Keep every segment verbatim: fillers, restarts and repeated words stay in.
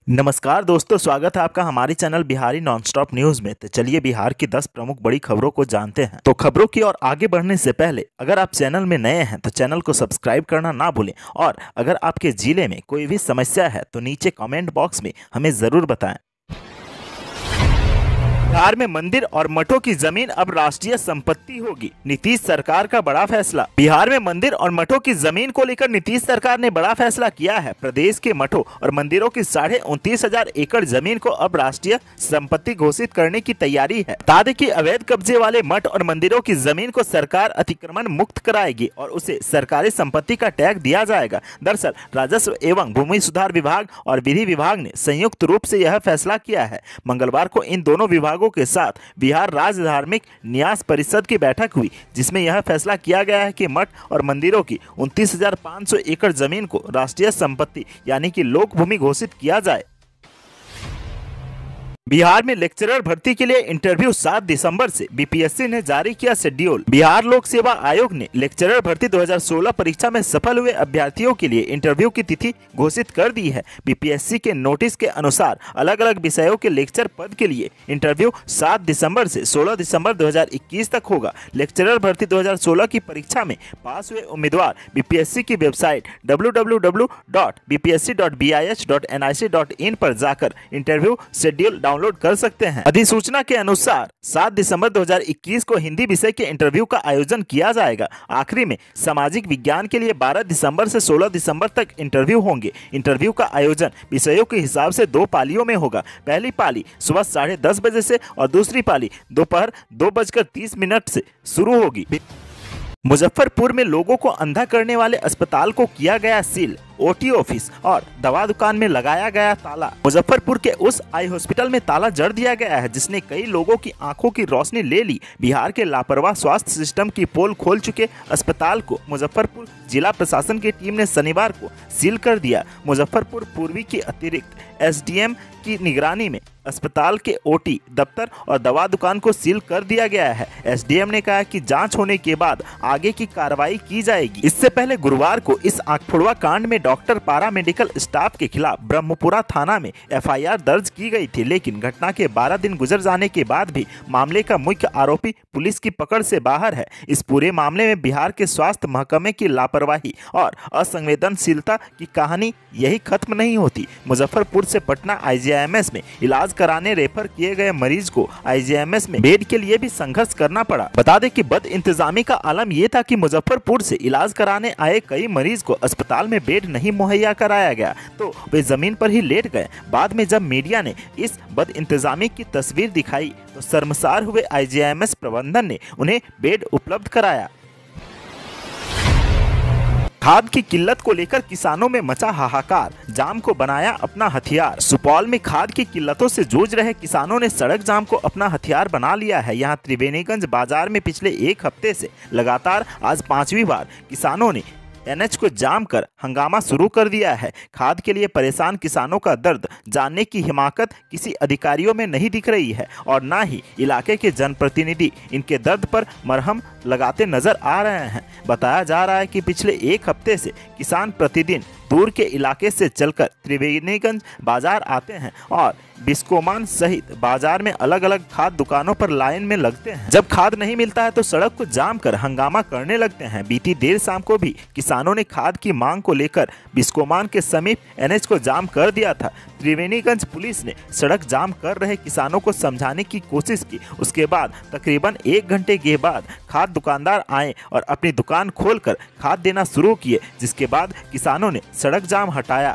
नमस्कार दोस्तों, स्वागत है आपका हमारे चैनल बिहारी नॉनस्टॉप न्यूज में। तो चलिए बिहार की दस प्रमुख बड़ी खबरों को जानते हैं। तो खबरों की ओर आगे बढ़ने से पहले अगर आप चैनल में नए हैं तो चैनल को सब्सक्राइब करना ना भूलें, और अगर आपके जिले में कोई भी समस्या है तो नीचे कमेंट बॉक्स में हमें जरूर बताएं। बिहार में मंदिर और मठों की जमीन अब राष्ट्रीय संपत्ति होगी, नीतीश सरकार का बड़ा फैसला। बिहार में मंदिर और मठों की जमीन को लेकर नीतीश सरकार ने बड़ा फैसला किया है। प्रदेश के मठों और मंदिरों की साढ़े उनतीस हजार एकड़ जमीन को अब राष्ट्रीय संपत्ति घोषित करने की तैयारी है। बता दें कि अवैध कब्जे वाले मठ और मंदिरों की जमीन को सरकार अतिक्रमण मुक्त कराएगी और उसे सरकारी संपत्ति का टैग दिया जाएगा। दरअसल राजस्व एवं भूमि सुधार विभाग और विधि विभाग ने संयुक्त रूप से यह फैसला किया है। मंगलवार को इन दोनों विभागों के साथ बिहार राज्य धार्मिक न्यास परिषद की बैठक हुई, जिसमें यह फैसला किया गया है कि मठ और मंदिरों की उनतीस हजार पाँच सौ एकड़ जमीन को राष्ट्रीय संपत्ति यानी कि लोक भूमि घोषित किया जाए। बिहार में लेक्चरर भर्ती के लिए इंटरव्यू सात दिसंबर से बीपीएससी ने जारी किया शेड्यूल। बिहार लोक सेवा आयोग ने लेक्चरर भर्ती दो हज़ार सोलह परीक्षा में सफल हुए अभ्यर्थियों के लिए इंटरव्यू की तिथि घोषित कर दी है। बीपीएससी के नोटिस के अनुसार अलग अलग विषयों के लेक्चर पद के लिए इंटरव्यू सात दिसंबर से सोलह दिसंबर दो हज़ार इक्कीस तक होगा। लेक्चरर भर्ती दो हज़ार सोलह की परीक्षा में पास हुए उम्मीदवार बीपीएससी की website W W W dot B P S C dot B I H dot N I C dot in पर जाकर इंटरव्यू शेड्यूल डाउनलोड कर सकते हैं। अधिसूचना के अनुसार सात दिसंबर दो हज़ार इक्कीस को हिंदी विषय के इंटरव्यू का आयोजन किया जाएगा। आखिरी में सामाजिक विज्ञान के लिए बारह दिसंबर से सोलह दिसंबर तक इंटरव्यू होंगे। इंटरव्यू का आयोजन विषयों के हिसाब से दो पालियों में होगा। पहली पाली सुबह साढ़े दस बजे से और दूसरी पाली दोपहर दो बजकर तीस मिनट से शुरू होगी। मुजफ्फरपुर में लोगों को अंधा करने वाले अस्पताल को किया गया सील, ओटी ऑफिस और दवा दुकान में लगाया गया ताला। मुजफ्फरपुर के उस आई हॉस्पिटल में ताला जड़ दिया गया है जिसने कई लोगों की आंखों की रोशनी ले ली। बिहार के लापरवाह स्वास्थ्य सिस्टम की पोल खोल चुके अस्पताल को मुजफ्फरपुर जिला प्रशासन की टीम ने शनिवार को सील कर दिया। मुजफ्फरपुर पूर्वी की अतिरिक्त एस डी एम की निगरानी में अस्पताल के ओटी दफ्तर और दवा दुकान को सील कर दिया गया है। एस डी एम ने कहा कि जांच होने के बाद आगे की कार्रवाई की जाएगी। इससे पहले गुरुवार को इस आंखफोड़वा कांड में डॉक्टर पारा मेडिकल स्टाफ के खिलाफ ब्रह्मपुरा थाना में एफ आई आर दर्ज की गई थी, लेकिन घटना के बारह दिन गुजर जाने के बाद भी मामले का मुख्य आरोपी पुलिस की पकड़ से बाहर है। इस पूरे मामले में बिहार के स्वास्थ्य महकमे की लापरवाही और असंवेदनशीलता की कहानी यही खत्म नहीं होती। मुजफ्फरपुर से Patna I G I M S में इलाज कराने रेफर किए गए मरीज को I G I M S में बेड के लिए भी संघर्ष करना पड़ा। बता दें कि बद इंतजामी का आलम यह था कि मुजफ्फरपुर से इलाज कराने आए कई मरीज को अस्पताल में बेड नहीं मुहैया कराया गया तो वे जमीन पर ही लेट गए। बाद में जब मीडिया ने इस बद इंतजामी की तस्वीर दिखाई तो शर्मसार हुए आई जी आई एम एस प्रबंधन ने उन्हें बेड उपलब्ध कराया। खाद की किल्लत को लेकर किसानों में मचा हाहाकार, जाम को बनाया अपना हथियार। सुपौल में खाद की किल्लतों से जूझ रहे किसानों ने सड़क जाम को अपना हथियार बना लिया है। यहां त्रिवेणीगंज बाजार में पिछले एक हफ्ते से लगातार आज पांचवी बार किसानों ने एन एच को जाम कर हंगामा शुरू कर दिया है। खाद के लिए परेशान किसानों का दर्द जानने की हिमाकत किसी अधिकारियों में नहीं दिख रही है और ना ही इलाके के जनप्रतिनिधि इनके दर्द पर मरहम लगाते नजर आ रहे हैं। बताया जा रहा है कि पिछले एक हफ्ते से किसान प्रतिदिन दूर के इलाके से चलकर त्रिवेणीगंज बाजार आते हैं और बिस्कोमान सहित बाजार में अलग अलग खाद दुकानों पर लाइन में लगते हैं। जब खाद नहीं मिलता है तो सड़क को जाम कर हंगामा करने लगते हैं। बीती देर शाम को भी किसानों ने खाद की मांग को लेकर बिस्कोमान के समीप एन एच को जाम कर दिया था। त्रिवेणीगंज पुलिस ने सड़क जाम कर रहे किसानों को समझाने की कोशिश की। उसके बाद तकरीबन एक घंटे के बाद खाद दुकानदार आए और अपनी दुकान खोलकर खाद देना शुरू किए, जिसके बाद किसानों ने सड़क जाम हटाया।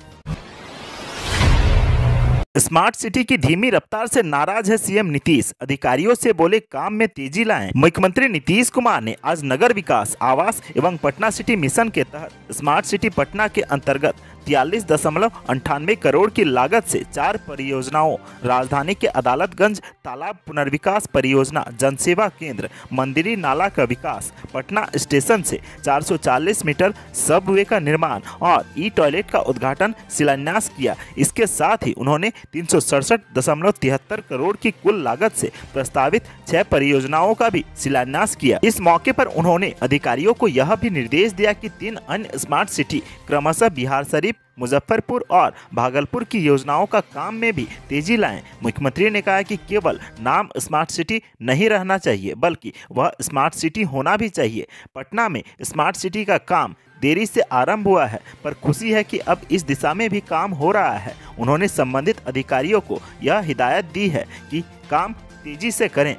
स्मार्ट सिटी की धीमी रफ्तार से नाराज है सीएम नीतीश, अधिकारियों से बोले काम में तेजी लाएं। मुख्यमंत्री नीतीश कुमार ने आज नगर विकास, आवास एवं पटना सिटी मिशन के तहत स्मार्ट सिटी पटना के अंतर्गत तियालीस दशमलव अंठानवे करोड़ की लागत से चार परियोजनाओं राजधानी के अदालतगंज तालाब पुनर्विकास परियोजना, जनसेवा केंद्र, मंदिरी नाला का विकास, पटना स्टेशन से चार सौ चालीस मीटर सबवे का निर्माण और ई टॉयलेट का उद्घाटन शिलान्यास किया। इसके साथ ही उन्होंने तीन सौ सड़सठ दशमलव तिहत्तर करोड़ की कुल लागत से प्रस्तावित छह परियोजनाओं का भी शिलान्यास किया। इस मौके पर उन्होंने अधिकारियों को यह भी निर्देश दिया कि तीन अन्य स्मार्ट सिटी क्रमशः बिहार शरीफ, पारादीप, मुजफ्फरपुर और भागलपुर की योजनाओं का काम में भी तेजी लाएं। मुख्यमंत्री ने कहा कि केवल नाम स्मार्ट सिटी नहीं रहना चाहिए बल्कि वह स्मार्ट सिटी होना भी चाहिए। पटना में स्मार्ट सिटी का काम देरी से आरंभ हुआ है, पर खुशी है कि अब इस दिशा में भी काम हो रहा है। उन्होंने संबंधित अधिकारियों को यह हिदायत दी है कि काम तेजी से करें।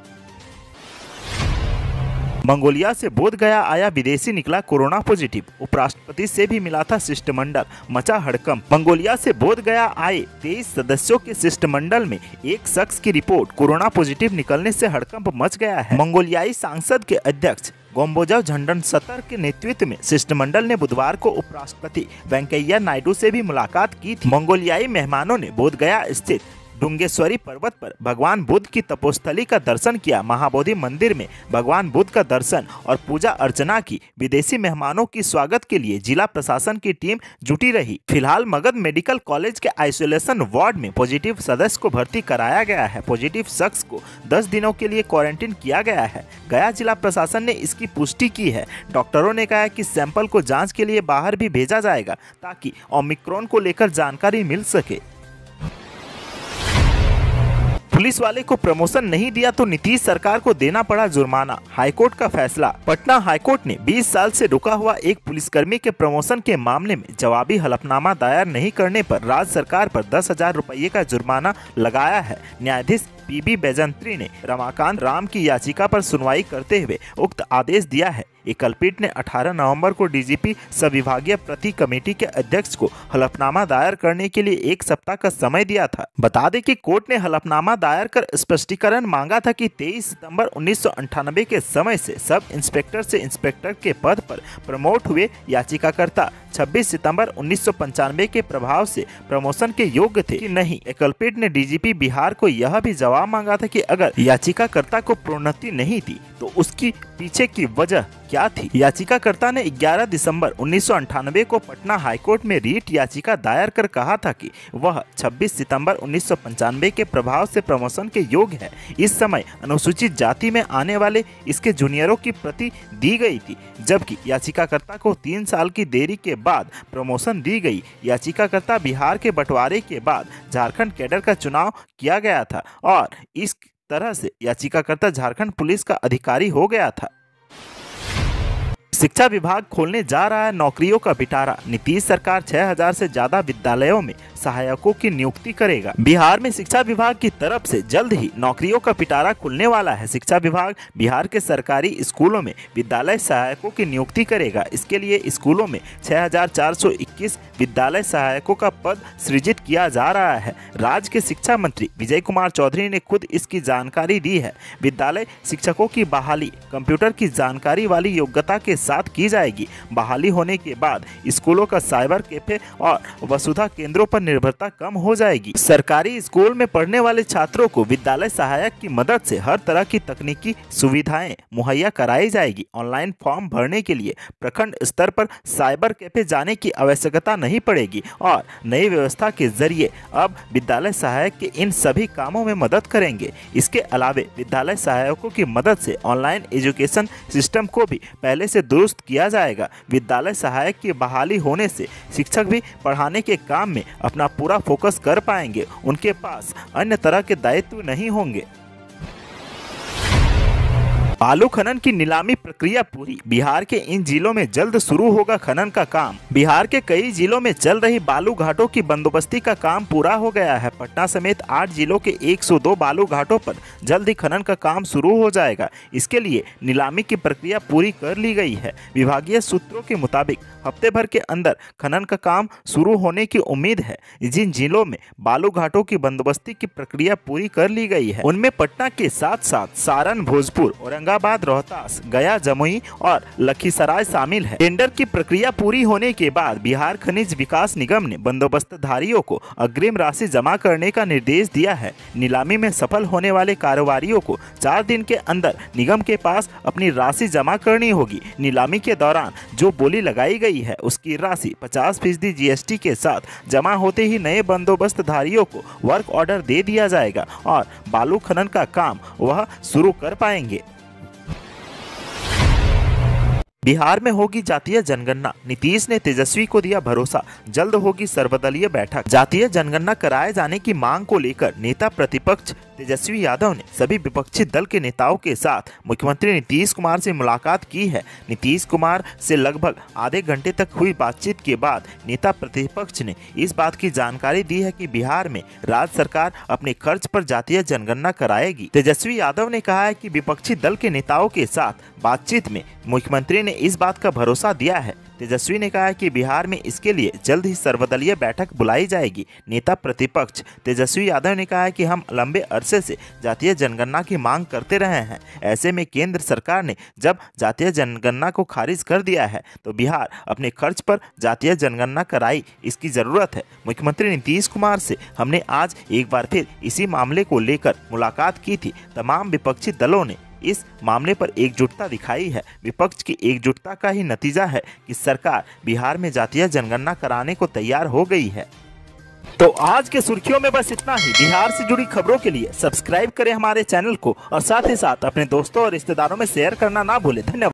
मंगोलिया से बोधगया आया विदेशी निकला कोरोना पॉजिटिव, उपराष्ट्रपति से भी मिला था शिष्टमंडल, मचा हड़कंप। मंगोलिया से बोधगया आए तेईस सदस्यों के शिष्टमंडल में एक शख्स की रिपोर्ट कोरोना पॉजिटिव निकलने से हड़कंप मच गया है। मंगोलियाई सांसद के अध्यक्ष गोम्बोजव झंडन सतर के नेतृत्व में शिष्टमंडल ने बुधवार को उपराष्ट्रपति वेंकैया नायडू से भी मुलाकात की थी। मंगोलियाई मेहमानों ने बोधगया स्थित डुंगेश्वरी पर्वत पर भगवान बुद्ध की तपोस्थली का दर्शन किया। महाबोधि मंदिर में भगवान बुद्ध का दर्शन और पूजा अर्चना की। विदेशी मेहमानों की स्वागत के लिए जिला प्रशासन की टीम जुटी रही। फिलहाल मगध मेडिकल कॉलेज के आइसोलेशन वार्ड में पॉजिटिव सदस्य को भर्ती कराया गया है। पॉजिटिव शख्स को दस दिनों के लिए क्वारंटीन किया गया है। गया जिला प्रशासन ने इसकी पुष्टि की है। डॉक्टरों ने कहा कि सैंपल को जाँच के लिए बाहर भी भेजा जाएगा ताकि ओमिक्रॉन को लेकर जानकारी मिल सके। पुलिस वाले को प्रमोशन नहीं दिया तो नीतीश सरकार को देना पड़ा जुर्माना, हाईकोर्ट का फैसला। पटना हाईकोर्ट ने बीस साल से रुका हुआ एक पुलिसकर्मी के प्रमोशन के मामले में जवाबी हलफनामा दायर नहीं करने पर राज्य सरकार पर दस हजार रुपये का जुर्माना लगाया है। न्यायाधीश पी बी बैजंत्री ने रमाकांत राम की याचिका पर सुनवाई करते हुए उक्त आदेश दिया है। एकलपीठ ने अठारह नवंबर को डीजीपी संविभागीय प्रति कमेटी के अध्यक्ष को हलफनामा दायर करने के लिए एक सप्ताह का समय दिया था। बता दें कि कोर्ट ने हलफनामा दायर कर स्पष्टीकरण मांगा था कि तेईस सितंबर उन्नीस सौ अंठानबे के समय से सब इंस्पेक्टर से इंस्पेक्टर के पद पर प्रमोट हुए याचिकाकर्ता छब्बीस सितंबर उन्नीस सौ पंचानवे के प्रभाव से प्रमोशन के योग्य थे कि नहीं। एकलपीठ ने डीजीपी बिहार को यह भी जवाब मांगा था कि अगर याचिकाकर्ता को प्रोन्नति नहीं थी तो उसकी पीछे की वजह क्या थी। याचिकाकर्ता ने ग्यारह दिसंबर उन्नीस सौ अंठानबे को पटना हाईकोर्ट में रीट याचिका दायर कर कहा था कि वह छब्बीस सितंबर उन्नीस सौ पंचानवे के प्रभाव से प्रमोशन के योग्य है। इस समय अनुसूचित जाति में आने वाले इसके जूनियरों की प्रति दी गई थी, जबकि याचिकाकर्ता को तीन साल की देरी के बाद प्रमोशन दी गई। याचिकाकर्ता बिहार के बंटवारे के बाद झारखंड कैडर का चुनाव किया गया था और इस तरह से याचिकाकर्ता झारखंड पुलिस का अधिकारी हो गया था। शिक्षा विभाग खोलने जा रहा है नौकरियों का पिटारा। नीतीश सरकार छह हजार से ज्यादा विद्यालयों में सहायकों की नियुक्ति करेगा। बिहार में शिक्षा विभाग की तरफ से जल्द ही नौकरियों का पिटारा खुलने वाला है। शिक्षा विभाग बिहार के सरकारी स्कूलों में विद्यालय सहायकों की नियुक्ति करेगा। इसके लिए स्कूलों में छह हजार चार सौ इक्कीस विद्यालय सहायकों का पद सृजित किया जा रहा है। राज्य के शिक्षा मंत्री विजय कुमार चौधरी ने खुद इसकी जानकारी दी है। विद्यालय शिक्षकों की बहाली कंप्यूटर की जानकारी वाली योग्यता के साथ की जाएगी। बहाली होने के बाद स्कूलों का साइबर कैफे और वसुधा केंद्रों पर निर्भरता कम हो जाएगी। सरकारी स्कूल में पढ़ने वाले छात्रों को विद्यालय सहायक की मदद से हर तरह की तकनीकी सुविधाएं मुहैया कराई जाएगी। ऑनलाइन फॉर्म भरने के लिए प्रखंड स्तर पर साइबर कैफे जाने की आवश्यकता नहीं पड़ेगी और नई व्यवस्था के जरिए अब विद्यालय सहायक के इन सभी कामों में मदद करेंगे। इसके अलावे विद्यालय सहायकों की मदद से ऑनलाइन एजुकेशन सिस्टम को भी पहले से दुरुस्त किया जाएगा। विद्यालय सहायक की बहाली होने से शिक्षक भी पढ़ाने के काम में अपना पूरा फोकस कर पाएंगे। उनके पास अन्य तरह के दायित्व नहीं होंगे। बालू खनन की नीलामी प्रक्रिया पूरी। बिहार के इन जिलों में जल्द शुरू होगा खनन का काम। बिहार के कई जिलों में चल रही बालू घाटों की बंदोबस्ती का काम पूरा हो गया है। पटना समेत आठ जिलों के एक सौ दो बालू घाटों पर जल्द ही खनन का काम शुरू हो जाएगा। इसके लिए नीलामी की प्रक्रिया पूरी कर ली गई है। विभागीय सूत्रों के मुताबिक हफ्ते भर के अंदर खनन का काम शुरू होने की उम्मीद है। जिन जिलों में बालू घाटों की बंदोबस्ती की प्रक्रिया पूरी कर ली गई है उनमें पटना के साथ साथ सारण, भोजपुर, औरंगाबाद, रोहतास, गया, जमुई और लखीसराय शामिल है। टेंडर की प्रक्रिया पूरी होने के बाद बिहार खनिज विकास निगम ने बंदोबस्तधारियों को अग्रिम राशि जमा करने का निर्देश दिया है। नीलामी में सफल होने वाले कारोबारियों को चार दिन के अंदर निगम के पास अपनी राशि जमा करनी होगी। नीलामी के दौरान जो बोली लगाई गई है उसकी राशि पचास फीसदी जीएसटी के साथ जमा होते ही नए बंदोबस्तधारियों को वर्क ऑर्डर दे दिया जाएगा और बालू खनन का काम वह शुरू कर पाएंगे। बिहार में होगी जातीय जनगणना, नीतीश ने तेजस्वी को दिया भरोसा, जल्द होगी सर्वदलीय बैठक। जातीय जनगणना कराए जाने की मांग को लेकर नेता प्रतिपक्ष तेजस्वी यादव ने सभी विपक्षी दल के नेताओं के साथ मुख्यमंत्री नीतीश कुमार से मुलाकात की है। नीतीश कुमार से लगभग आधे घंटे तक हुई बातचीत के बाद नेता प्रतिपक्ष ने इस बात की जानकारी दी है कि बिहार में राज्य सरकार अपने खर्च पर जातीय जनगणना कराएगी। तेजस्वी यादव ने कहा है कि विपक्षी दल के नेताओं के साथ बातचीत में मुख्यमंत्री ने इस बात का भरोसा दिया है। तेजस्वी ने कहा है कि बिहार में इसके लिए जल्द ही सर्वदलीय बैठक बुलाई जाएगी। नेता प्रतिपक्ष तेजस्वी यादव ने कहा है कि हम लंबे अरसे से जातीय जनगणना की मांग करते रहे हैं। ऐसे में केंद्र सरकार ने जब जातीय जनगणना को खारिज कर दिया है तो बिहार अपने खर्च पर जातीय जनगणना कराई, इसकी जरूरत है। मुख्यमंत्री नीतीश कुमार से हमने आज एक बार फिर इसी मामले को लेकर मुलाकात की थी। तमाम विपक्षी दलों ने इस मामले पर एकजुटता दिखाई है। विपक्ष की एकजुटता का ही नतीजा है कि सरकार बिहार में जातीय जनगणना कराने को तैयार हो गई है। तो आज के सुर्खियों में बस इतना ही। बिहार से जुड़ी खबरों के लिए सब्सक्राइब करें हमारे चैनल को और साथ ही साथ अपने दोस्तों और रिश्तेदारों में शेयर करना ना भूलें। धन्यवाद।